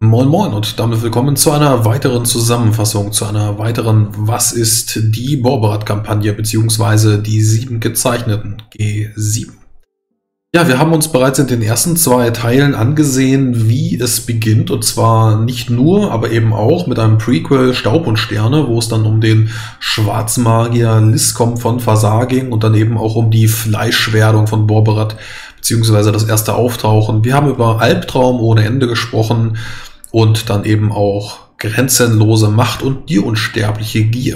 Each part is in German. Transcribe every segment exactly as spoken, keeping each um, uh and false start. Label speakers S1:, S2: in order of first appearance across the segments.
S1: Moin Moin und damit willkommen zu einer weiteren Zusammenfassung, zu einer weiteren Was ist die Borberat-Kampagne beziehungsweise die sieben gezeichneten G sieben. Ja, wir haben uns bereits in den ersten zwei Teilen angesehen, wie es beginnt, und zwar nicht nur, aber eben auch mit einem Prequel Staub und Sterne, wo es dann um den Schwarzmagier Liscom von Fasar ging und dann eben auch um die Fleischwerdung von Borberat beziehungsweise das erste Auftauchen. Wir haben über Albtraum ohne Ende gesprochen und dann eben auch grenzenlose Macht und die unsterbliche Gier.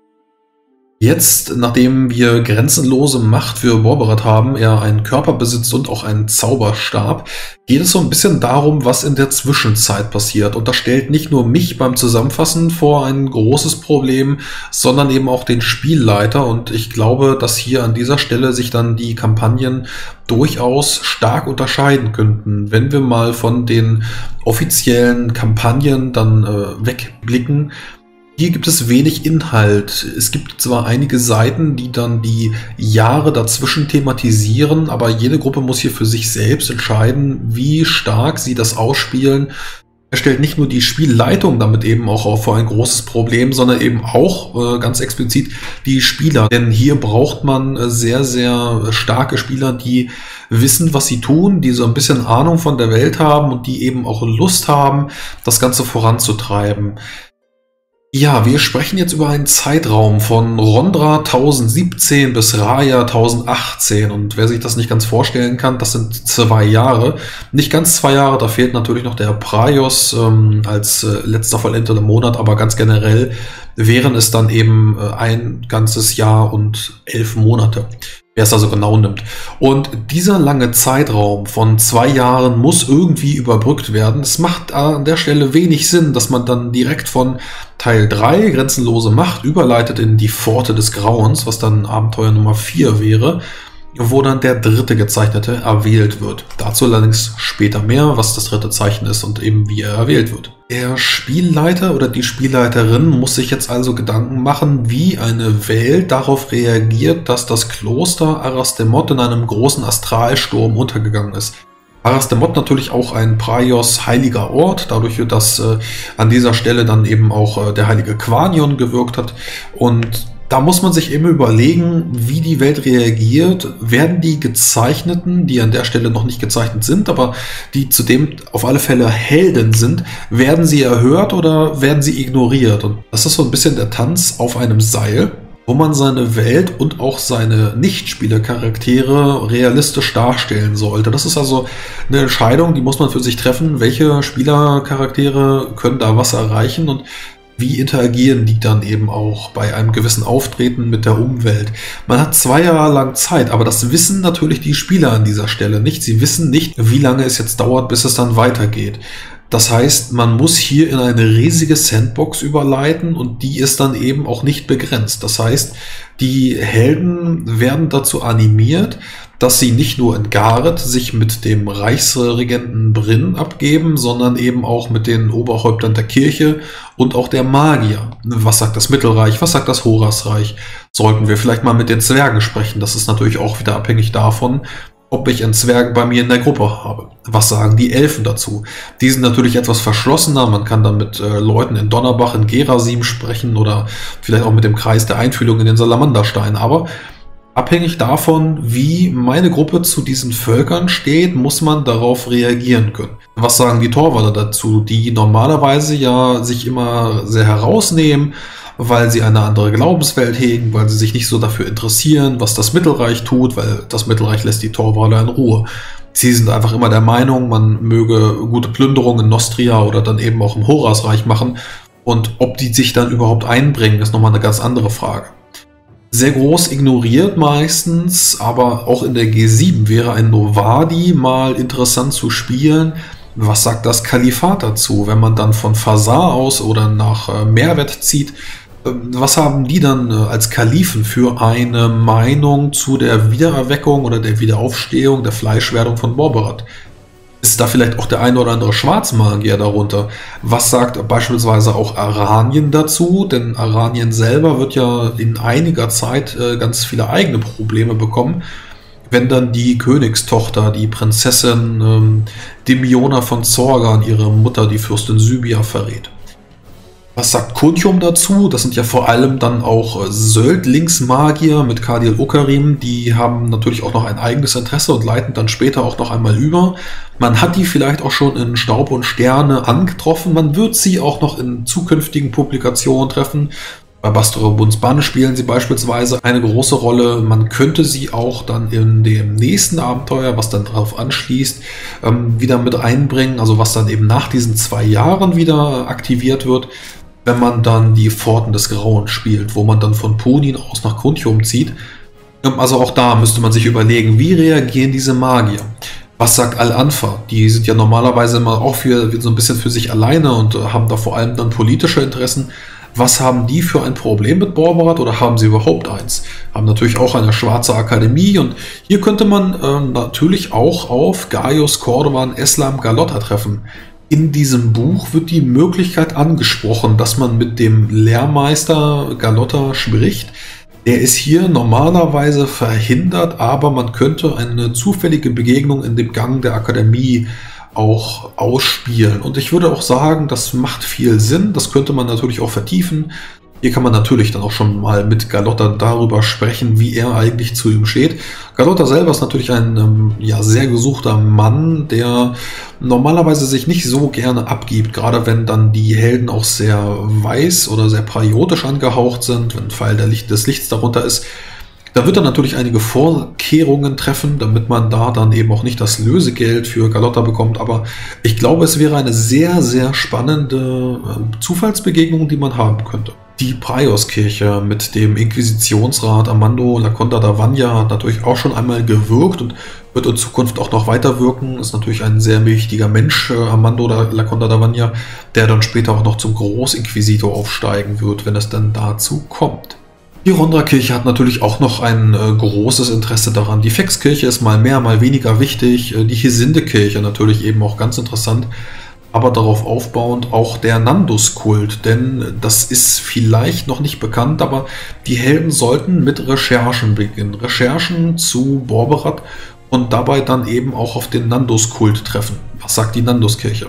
S1: Jetzt, nachdem wir grenzenlose Macht für Borberat haben, er einen Körper besitzt und auch einen Zauberstab, geht es so ein bisschen darum, was in der Zwischenzeit passiert. Und das stellt nicht nur mich beim Zusammenfassen vor ein großes Problem, sondern eben auch den Spielleiter. Und ich glaube, dass hier an dieser Stelle sich dann die Kampagnen durchaus stark unterscheiden könnten. Wenn wir mal von den offiziellen Kampagnen dann äh, wegblicken, hier gibt es wenig Inhalt. Es gibt zwar einige Seiten, die dann die Jahre dazwischen thematisieren, aber jede Gruppe muss hier für sich selbst entscheiden, wie stark sie das ausspielen. Er stellt nicht nur die Spielleitung damit eben auch vor ein großes Problem, sondern eben auch äh, ganz explizit die Spieler. Denn hier braucht man äh, sehr, sehr starke Spieler, die wissen, was sie tun, die so ein bisschen Ahnung von der Welt haben und die eben auch Lust haben, das Ganze voranzutreiben. Ja, wir sprechen jetzt über einen Zeitraum von Rondra tausendsiebzehn bis Raya tausendachtzehn, und wer sich das nicht ganz vorstellen kann, das sind zwei Jahre. Nicht ganz zwei Jahre, da fehlt natürlich noch der Praios ähm, als äh, letzter vollendeter Monat, aber ganz generell wären es dann eben äh, ein ganzes Jahr und elf Monate. Wer es also genau nimmt. Und dieser lange Zeitraum von zwei Jahren muss irgendwie überbrückt werden. Es macht an der Stelle wenig Sinn, dass man dann direkt von Teil drei, Grenzenlose Macht, überleitet in die Pforte des Grauens, was dann Abenteuer Nummer vier wäre, wo dann der dritte Gezeichnete erwählt wird. Dazu allerdings später mehr, was das dritte Zeichen ist und eben wie er erwählt wird. Der Spielleiter oder die Spielleiterin muss sich jetzt also Gedanken machen, wie eine Welt darauf reagiert, dass das Kloster Arastemot in einem großen Astralsturm untergegangen ist. Arastemot natürlich auch ein Praios heiliger Ort, dadurch, dass äh, an dieser Stelle dann eben auch äh, der heilige Quanion gewirkt hat, und da muss man sich immer überlegen, wie die Welt reagiert. Werden die Gezeichneten, die an der Stelle noch nicht gezeichnet sind, aber die zudem auf alle Fälle Helden sind, werden sie erhört oder werden sie ignoriert? Und das ist so ein bisschen der Tanz auf einem Seil, wo man seine Welt und auch seine Nichtspielercharaktere realistisch darstellen sollte. Das ist also eine Entscheidung, die muss man für sich treffen. Welche Spielercharaktere können da was erreichen und wie interagieren die dann eben auch bei einem gewissen Auftreten mit der Umwelt? Man hat zwei Jahre lang Zeit, aber das wissen natürlich die Spieler an dieser Stelle nicht. Sie wissen nicht, wie lange es jetzt dauert, bis es dann weitergeht. Das heißt, man muss hier in eine riesige Sandbox überleiten und die ist dann eben auch nicht begrenzt. Das heißt, die Helden werden dazu animiert, dass sie nicht nur in Gareth sich mit dem Reichsregenten Brynn abgeben, sondern eben auch mit den Oberhäuptern der Kirche und auch der Magier. Was sagt das Mittelreich? Was sagt das Horasreich? Sollten wir vielleicht mal mit den Zwergen sprechen? Das ist natürlich auch wieder abhängig davon, ob ich einen Zwerg bei mir in der Gruppe habe. Was sagen die Elfen dazu? Die sind natürlich etwas verschlossener. Man kann dann mit äh, Leuten in Donnerbach, in Gerasim sprechen oder vielleicht auch mit dem Kreis der Einfühlung in den Salamanderstein. Aber abhängig davon, wie meine Gruppe zu diesen Völkern steht, muss man darauf reagieren können. Was sagen die Torwaller dazu, die normalerweise ja sich immer sehr herausnehmen, weil sie eine andere Glaubenswelt hegen, weil sie sich nicht so dafür interessieren, was das Mittelreich tut, weil das Mittelreich lässt die Torwaller in Ruhe. Sie sind einfach immer der Meinung, man möge gute Plünderungen in Nostria oder dann eben auch im Horasreich machen, und ob die sich dann überhaupt einbringen, ist nochmal eine ganz andere Frage. Sehr groß ignoriert meistens, aber auch in der G sieben wäre ein Novadi mal interessant zu spielen. Was sagt das Kalifat dazu, wenn man dann von Fasar aus oder nach äh, Merwet zieht? Äh, was haben die dann äh, als Kalifen für eine Meinung zu der Wiedererweckung oder der Wiederaufstehung, der Fleischwerdung von Borberat? Ist da vielleicht auch der eine oder andere Schwarzmagier darunter? Was sagt beispielsweise auch Aranien dazu? Denn Aranien selber wird ja in einiger Zeit äh, ganz viele eigene Probleme bekommen. wenn dann die Königstochter, die Prinzessin ähm, Demiona von Zorgan, ihre Mutter, die Fürstin Sybia, verrät. Was sagt Kuntium dazu? Das sind ja vor allem dann auch Söldlingsmagier mit Kadil Okarim. Die haben natürlich auch noch ein eigenes Interesse und leiten dann später auch noch einmal über. Man hat die vielleicht auch schon in Staub und Sterne angetroffen. Man wird sie auch noch in zukünftigen Publikationen treffen. Bei Bastorabunds Bann spielen sie beispielsweise eine große Rolle. Man könnte sie auch dann in dem nächsten Abenteuer, was dann darauf anschließt, ähm, wieder mit einbringen. Also was dann eben nach diesen zwei Jahren wieder aktiviert wird, wenn man dann die Pforten des Grauens spielt, wo man dann von Punin aus nach Kuntium zieht. Ähm, also auch da müsste man sich überlegen, wie reagieren diese Magier? Was sagt Al-Anfa? Die sind ja normalerweise immer auch für, so ein bisschen für sich alleine und äh, haben da vor allem dann politische Interessen. Was haben die für ein Problem mit Borberat oder haben sie überhaupt eins? Haben natürlich auch eine schwarze Akademie und hier könnte man äh, natürlich auch auf Gaius Cordovan Eslam Galotta treffen. In diesem Buch wird die Möglichkeit angesprochen, dass man mit dem Lehrmeister Galotta spricht. Der ist hier normalerweise verhindert, aber man könnte eine zufällige Begegnung in dem Gang der Akademie auch ausspielen. Und ich würde auch sagen, das macht viel Sinn. Das könnte man natürlich auch vertiefen. Hier kann man natürlich dann auch schon mal mit Galotta darüber sprechen, wie er eigentlich zu ihm steht. Galotta selber ist natürlich ein ähm, ja, sehr gesuchter Mann, der normalerweise sich nicht so gerne abgibt, gerade wenn dann die Helden auch sehr weiß oder sehr patriotisch angehaucht sind, wenn ein Pfeil der Licht, des Lichts darunter ist. Da wird er natürlich einige Vorkehrungen treffen, damit man da dann eben auch nicht das Lösegeld für Galotta bekommt. Aber ich glaube, es wäre eine sehr, sehr spannende äh, Zufallsbegegnung, die man haben könnte. Die Praioskirche mit dem Inquisitionsrat Armando Laconda d'Avagna hat natürlich auch schon einmal gewirkt und wird in Zukunft auch noch weiter wirken. Ist natürlich ein sehr mächtiger Mensch, äh, Armando Laconda d'Avagna, der dann später auch noch zum Großinquisitor aufsteigen wird, wenn es dann dazu kommt. Die Rondra-Kirche hat natürlich auch noch ein äh, großes Interesse daran. Die Fexkirche ist mal mehr, mal weniger wichtig. Äh, die Hesinde-Kirche natürlich eben auch ganz interessant. Aber darauf aufbauend auch der Nandus-Kult. Denn das ist vielleicht noch nicht bekannt, aber die Helden sollten mit Recherchen beginnen. Recherchen zu Borberat und dabei dann eben auch auf den Nandus-Kult treffen. Was sagt die Nandus-Kirche?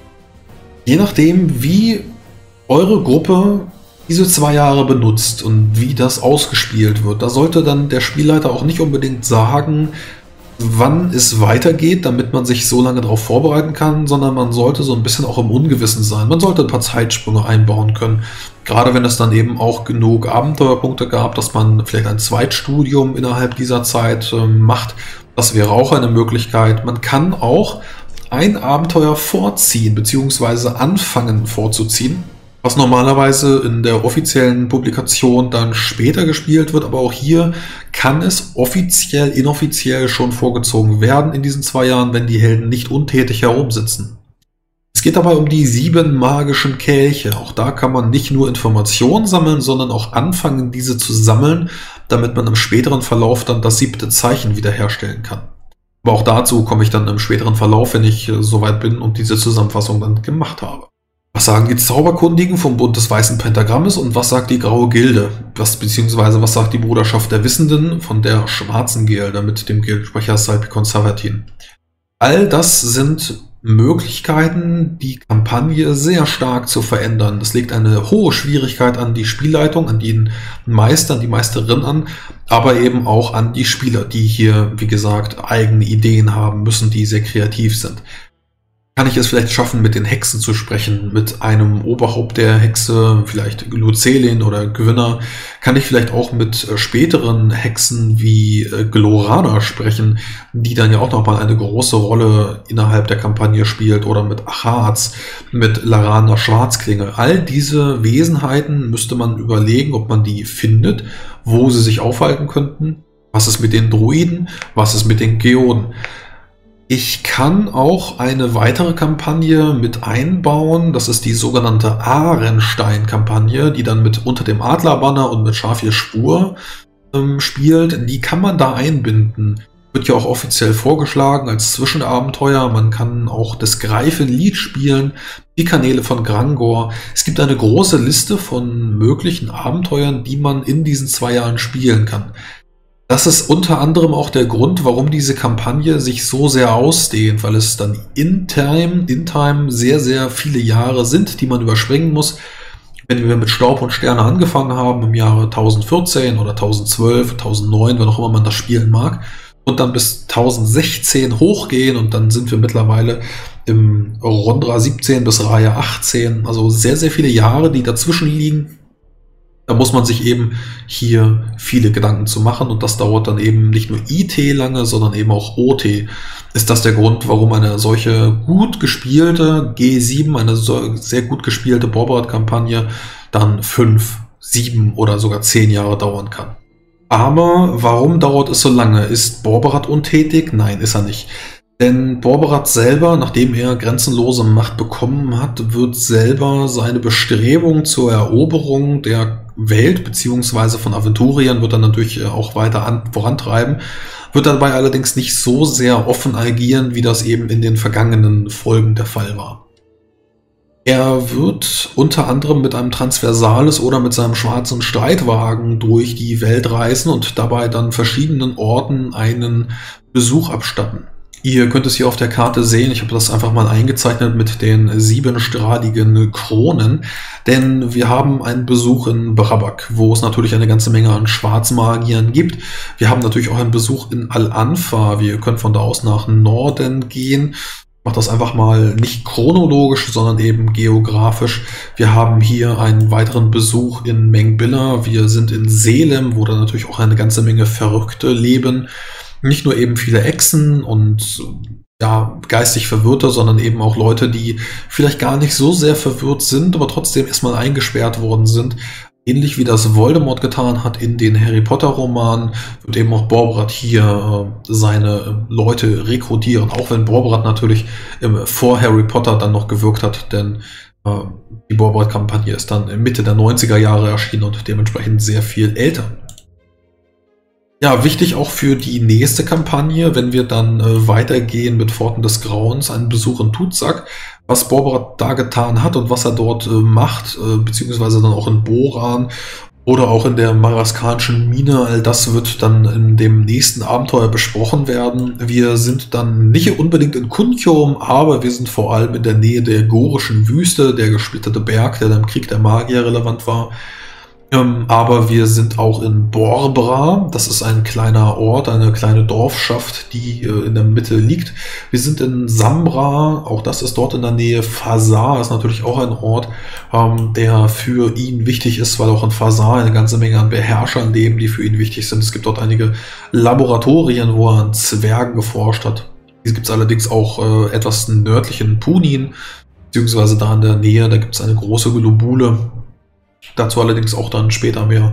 S1: Je nachdem, wie eure Gruppe diese zwei Jahre benutzt und wie das ausgespielt wird, da sollte dann der Spielleiter auch nicht unbedingt sagen, wann es weitergeht, damit man sich so lange darauf vorbereiten kann, sondern man sollte so ein bisschen auch im Ungewissen sein. Man sollte ein paar Zeitsprünge einbauen können. Gerade wenn es dann eben auch genug Abenteuerpunkte gab, dass man vielleicht ein Zweitstudium innerhalb dieser Zeit äh, macht. Das wäre auch eine Möglichkeit. Man kann auch ein Abenteuer vorziehen, beziehungsweise anfangen vorzuziehen, was normalerweise in der offiziellen Publikation dann später gespielt wird, aber auch hier kann es offiziell, inoffiziell schon vorgezogen werden in diesen zwei Jahren, wenn die Helden nicht untätig herumsitzen. Es geht dabei um die sieben magischen Kelche. Auch da kann man nicht nur Informationen sammeln, sondern auch anfangen, diese zu sammeln, damit man im späteren Verlauf dann das siebte Zeichen wiederherstellen kann. Aber auch dazu komme ich dann im späteren Verlauf, wenn ich soweit bin und diese Zusammenfassung dann gemacht habe. Was sagen die Zauberkundigen vom Bund des Weißen Pentagrammes und was sagt die Graue Gilde? Was, beziehungsweise was sagt die Bruderschaft der Wissenden von der Schwarzen Gilde mit dem Gildesprecher Salpicon Savatin? All das sind Möglichkeiten, die Kampagne sehr stark zu verändern. Das legt eine hohe Schwierigkeit an die Spielleitung, an den Meister, an die Meisterin an, aber eben auch an die Spieler, die hier, wie gesagt, eigene Ideen haben müssen, die sehr kreativ sind. Kann ich es vielleicht schaffen, mit den Hexen zu sprechen, mit einem Oberhaupt der Hexe, vielleicht Lucelin oder Gwynner? Kann ich vielleicht auch mit äh, späteren Hexen wie äh, Glorana sprechen, die dann ja auch nochmal eine große Rolle innerhalb der Kampagne spielt, oder mit Achaz, mit Larana Schwarzklinge? All diese Wesenheiten müsste man überlegen, ob man die findet, wo sie sich aufhalten könnten. Was ist mit den Druiden? Was ist mit den Geoden? Ich kann auch eine weitere Kampagne mit einbauen, das ist die sogenannte Ahrenstein-Kampagne, die dann mit Unter dem Adlerbanner und mit Schafir Spur ähm, spielt. Die kann man da einbinden. Wird ja auch offiziell vorgeschlagen als Zwischenabenteuer. Man kann auch das Greifenlied spielen, die Kanäle von Grangor. Es gibt eine große Liste von möglichen Abenteuern, die man in diesen zwei Jahren spielen kann. Das ist unter anderem auch der Grund, warum diese Kampagne sich so sehr ausdehnt, weil es dann in Time, in Time sehr, sehr viele Jahre sind, die man überspringen muss. Wenn wir mit Staub und Sterne angefangen haben im Jahre tausendvierzehn oder tausendzwölf, tausendneun, wann auch immer man das spielen mag, und dann bis tausendsechzehn hochgehen und dann sind wir mittlerweile im Rondra siebzehn bis Reihe achtzehn, also sehr, sehr viele Jahre, die dazwischen liegen. Da muss man sich eben hier viele Gedanken zu machen und das dauert dann eben nicht nur I T lange, sondern eben auch O T. Ist das der Grund, warum eine solche gut gespielte G sieben, eine so sehr gut gespielte Borberat-Kampagne dann fünf, sieben oder sogar zehn Jahre dauern kann? Aber warum dauert es so lange? Ist Borberat untätig? Nein, ist er nicht. Denn Borberat selber, nachdem er grenzenlose Macht bekommen hat, wird selber seine Bestrebung zur Eroberung der Welt bzw. von Aventurien wird er natürlich auch weiter an, vorantreiben, wird dabei allerdings nicht so sehr offen agieren, wie das eben in den vergangenen Folgen der Fall war. Er wird unter anderem mit einem Transversalis oder mit seinem schwarzen Streitwagen durch die Welt reisen und dabei dann verschiedenen Orten einen Besuch abstatten. Ihr könnt es hier auf der Karte sehen, ich habe das einfach mal eingezeichnet mit den siebenstrahligen Kronen, denn wir haben einen Besuch in Brabak, wo es natürlich eine ganze Menge an Schwarzmagiern gibt. Wir haben natürlich auch einen Besuch in Al-Anfa, wir können von da aus nach Norden gehen. Ich mache das einfach mal nicht chronologisch, sondern eben geografisch. Wir haben hier einen weiteren Besuch in Mengbilla, wir sind in Selem, wo da natürlich auch eine ganze Menge Verrückte leben. Nicht nur eben viele Echsen und ja, geistig Verwirrte, sondern eben auch Leute, die vielleicht gar nicht so sehr verwirrt sind, aber trotzdem erstmal eingesperrt worden sind. Ähnlich wie das Voldemort getan hat in den Harry Potter Romanen, wird eben auch Borberat hier äh, seine Leute rekrutieren, auch wenn Borberat natürlich ähm, vor Harry Potter dann noch gewirkt hat, denn äh, die Borberat-Kampagne ist dann Mitte der neunziger Jahre erschienen und dementsprechend sehr viel älter. Ja, wichtig auch für die nächste Kampagne, wenn wir dann äh, weitergehen mit Pforten des Grauens, einen Besuch in Tutzak, was Borberat da getan hat und was er dort äh, macht, äh, beziehungsweise dann auch in Boran oder auch in der maraskanischen Mine, all das wird dann in dem nächsten Abenteuer besprochen werden. Wir sind dann nicht unbedingt in Kuntium, aber wir sind vor allem in der Nähe der gorischen Wüste, der gesplitterte Berg, der dann im Krieg der Magier relevant war. Ähm, aber wir sind auch in Borbra, das ist ein kleiner Ort, eine kleine Dorfschaft, die äh, in der Mitte liegt. Wir sind in Samra, auch das ist dort in der Nähe. Fasar ist natürlich auch ein Ort, ähm, der für ihn wichtig ist, weil auch in Fasar eine ganze Menge an Beherrschern leben, die für ihn wichtig sind. Es gibt dort einige Laboratorien, wo er an Zwergen geforscht hat. Hier gibt es allerdings auch äh, etwas nördlich in Punin, beziehungsweise da in der Nähe, da gibt es eine große Globule. Dazu allerdings auch dann später mehr.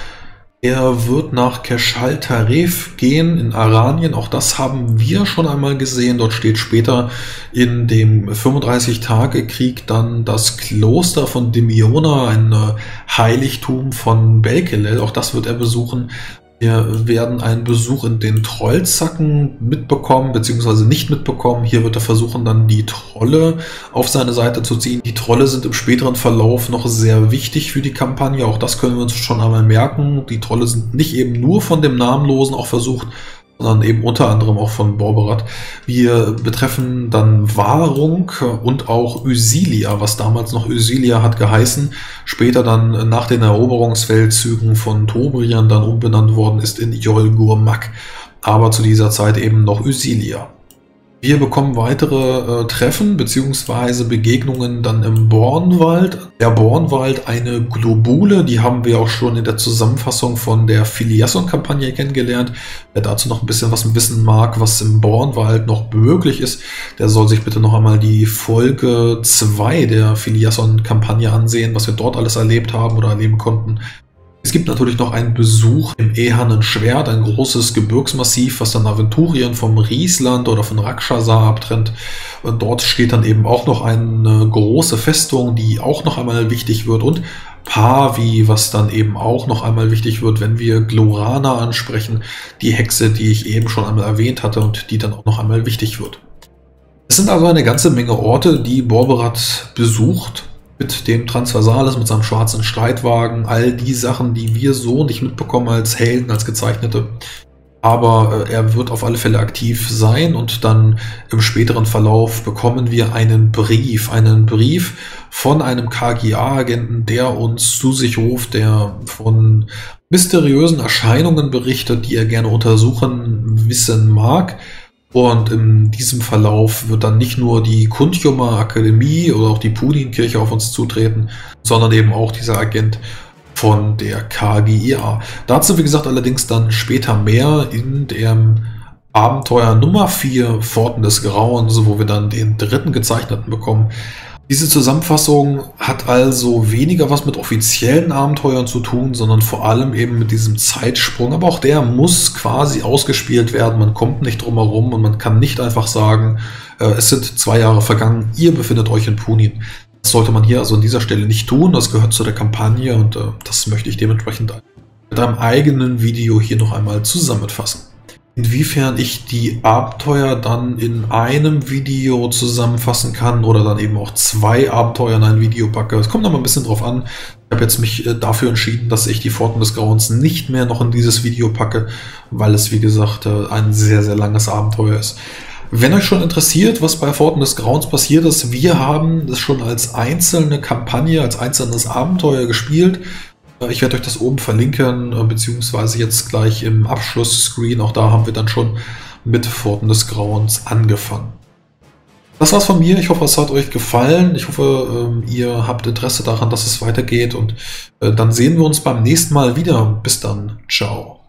S1: Er wird nach Keshal Taref gehen in Aranien. Auch das haben wir schon einmal gesehen. Dort steht später in dem fünfunddreißig-Tage-Krieg dann das Kloster von Dimiona, ein Heiligtum von Belkelel. Auch das wird er besuchen. Wir werden einen Besuch in den Trollzacken mitbekommen, beziehungsweise nicht mitbekommen. Hier wird er versuchen, dann die Trolle auf seine Seite zu ziehen. Die Trolle sind im späteren Verlauf noch sehr wichtig für die Kampagne. Auch das können wir uns schon einmal merken. Die Trolle sind nicht eben nur von dem Namenlosen auch versucht, sondern eben unter anderem auch von Borberat. Wir betreffen dann Wahrung und auch Ysilia, was damals noch Ysilia hat geheißen, später dann nach den Eroberungsfeldzügen von Tobrian dann umbenannt worden ist in Yol Gurmak, aber zu dieser Zeit eben noch Ysilia. Wir bekommen weitere äh, Treffen bzw. Begegnungen dann im Bornwald. Der Bornwald, eine Globule, die haben wir auch schon in der Zusammenfassung von der Filiasson-Kampagne kennengelernt. Wer dazu noch ein bisschen was wissen mag, was im Bornwald noch möglich ist, der soll sich bitte noch einmal die Folge zwei der Filiasson-Kampagne ansehen, was wir dort alles erlebt haben oder erleben konnten. Es gibt natürlich noch einen Besuch im Ehernen Schwert, ein großes Gebirgsmassiv, was dann Aventurien vom Riesland oder von Rakshasa abtrennt. Und dort steht dann eben auch noch eine große Festung, die auch noch einmal wichtig wird. Und Pavi, was dann eben auch noch einmal wichtig wird, wenn wir Glorana ansprechen, die Hexe, die ich eben schon einmal erwähnt hatte und die dann auch noch einmal wichtig wird. Es sind also eine ganze Menge Orte, die Borberat besucht. mit dem Transversales, mit seinem schwarzen Streitwagen, all die Sachen, die wir so nicht mitbekommen als Helden, als Gezeichnete. Aber äh, er wird auf alle Fälle aktiv sein und dann im späteren Verlauf bekommen wir einen Brief, einen Brief von einem K G A-Agenten, der uns zu sich ruft, der von mysteriösen Erscheinungen berichtet, die er gerne untersuchen wissen mag. Und in diesem Verlauf wird dann nicht nur die Kundjumer Akademie oder auch die Punin-Kirche auf uns zutreten, sondern eben auch dieser Agent von der K G I A. Dazu, wie gesagt, allerdings dann später mehr in dem Abenteuer Nummer vier, Pforten des Grauens, wo wir dann den dritten Gezeichneten bekommen. Diese Zusammenfassung hat also weniger was mit offiziellen Abenteuern zu tun, sondern vor allem eben mit diesem Zeitsprung. Aber auch der muss quasi ausgespielt werden. Man kommt nicht drum herum und man kann nicht einfach sagen, äh, es sind zwei Jahre vergangen, ihr befindet euch in Punin. Das sollte man hier also an dieser Stelle nicht tun. Das gehört zu der Kampagne und äh, das möchte ich dementsprechend mit einem eigenen Video hier noch einmal zusammenfassen. Inwiefern ich die Abenteuer dann in einem Video zusammenfassen kann oder dann eben auch zwei Abenteuer in ein Video packe, es kommt noch mal ein bisschen drauf an. Ich habe jetzt mich äh, dafür entschieden, dass ich die Pforten des Grauens nicht mehr noch in dieses Video packe, weil es wie gesagt äh, ein sehr, sehr langes Abenteuer ist. Wenn euch schon interessiert, was bei Pforten des Grauens passiert ist, wir haben das schon als einzelne Kampagne, als einzelnes Abenteuer gespielt. Ich werde euch das oben verlinken, beziehungsweise jetzt gleich im Abschlussscreen. Auch da haben wir dann schon mit Pforten des Grauens angefangen. Das war's von mir. Ich hoffe, es hat euch gefallen. Ich hoffe, ihr habt Interesse daran, dass es weitergeht. Und dann sehen wir uns beim nächsten Mal wieder. Bis dann. Ciao.